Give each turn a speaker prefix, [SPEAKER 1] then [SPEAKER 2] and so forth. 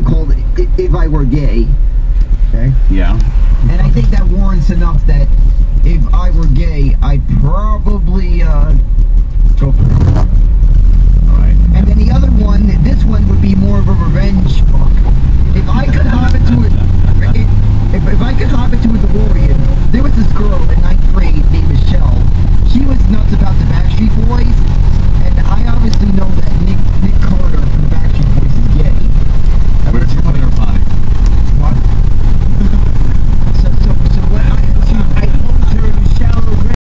[SPEAKER 1] called If I Were Gay. Okay.
[SPEAKER 2] Yeah.
[SPEAKER 1] And I think that warrants enough that if I were gay, I'd probably go for it.
[SPEAKER 2] All right.
[SPEAKER 1] And then the other